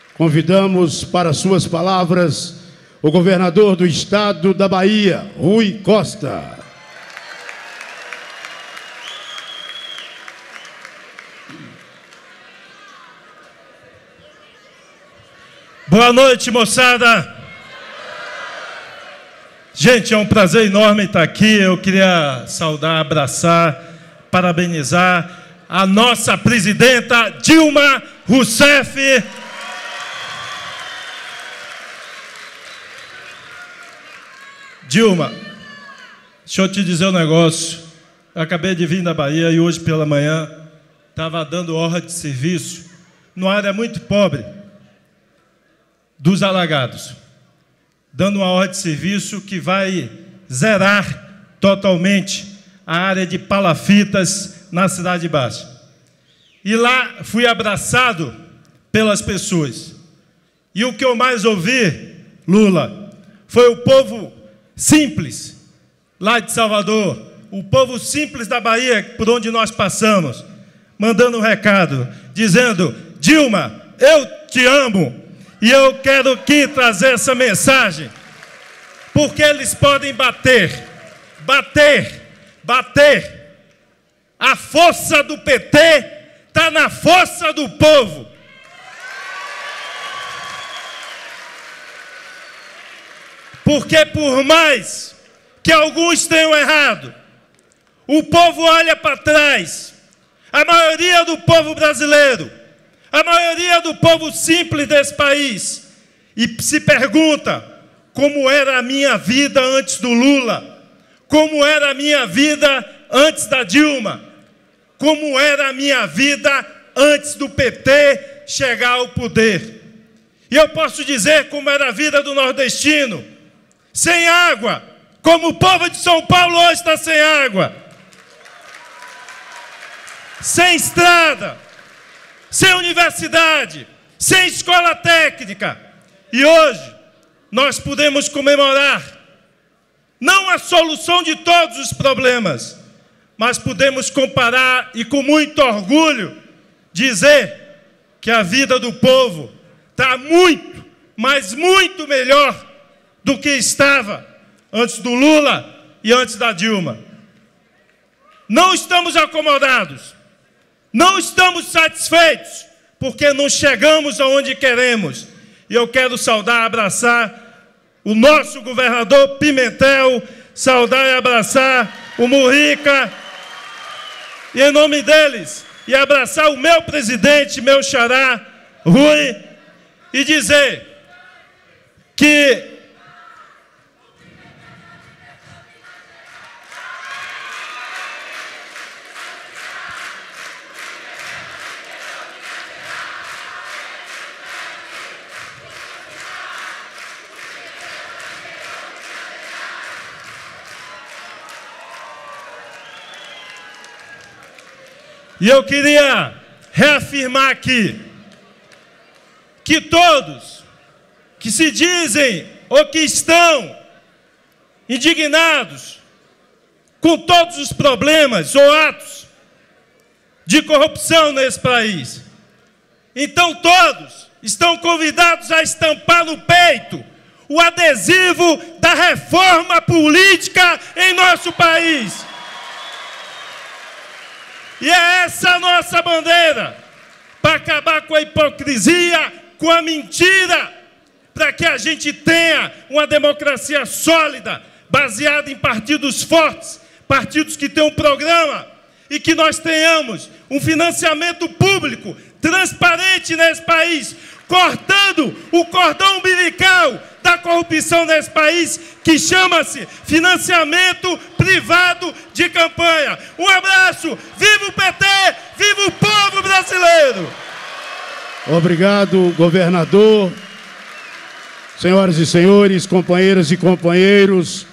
Convidamos para suas palavras o governador do estado da Bahia, Rui Costa. Boa noite, moçada. Gente, é um prazer enorme estar aqui. Eu queria saudar, abraçar, parabenizar a nossa presidenta Dilma Rousseff. Dilma, deixa eu te dizer um negócio. Eu acabei de vir da Bahia e hoje pela manhã estava dando ordem de serviço numa área muito pobre dos Alagados, dando uma ordem de serviço que vai zerar totalmente a área de palafitas na Cidade Baixa. E lá fui abraçado pelas pessoas. E o que eu mais ouvi, Lula, foi o povo simples lá de Salvador, o povo simples da Bahia, por onde nós passamos, mandando um recado, dizendo: Dilma, eu te amo. E eu quero aqui trazer essa mensagem, porque eles podem bater. A força do PT está na força do povo. Porque por mais que alguns tenham errado, o povo olha para trás. A maioria do povo brasileiro, a maioria do povo simples desse país, e se pergunta: como era a minha vida antes do Lula? Como era a minha vida antes da Dilma? Como era a minha vida antes do PT chegar ao poder? E eu posso dizer como era a vida do nordestino: sem água, como o povo de São Paulo hoje está sem água, sem estrada, sem universidade, sem escola técnica. E hoje nós podemos comemorar não a solução de todos os problemas, mas podemos comparar e com muito orgulho dizer que a vida do povo está muito, mas muito melhor do que estava antes do Lula e antes da Dilma. Não estamos acomodados, não estamos satisfeitos, porque não chegamos aonde queremos. E eu quero saudar, abraçar o nosso governador Pimentel, saudar e abraçar o Mujica, e em nome deles, e abraçar o meu presidente, meu xará, Rui, e dizer que E eu queria reafirmar aqui que todos que se dizem ou que estão indignados com todos os problemas ou atos de corrupção nesse país, então todos estão convidados a estampar no peito o adesivo da reforma política em nosso país. E é essa a nossa bandeira, para acabar com a hipocrisia, com a mentira, para que a gente tenha uma democracia sólida, baseada em partidos fortes, partidos que têm um programa, e que nós tenhamos um financiamento público transparente nesse país, cortando o cordão umbilical da corrupção nesse país, que chama-se financiamento privado de campanha. Um abraço, viva o PT, viva o povo brasileiro! Obrigado, governador. Senhoras e senhores, companheiras e companheiros,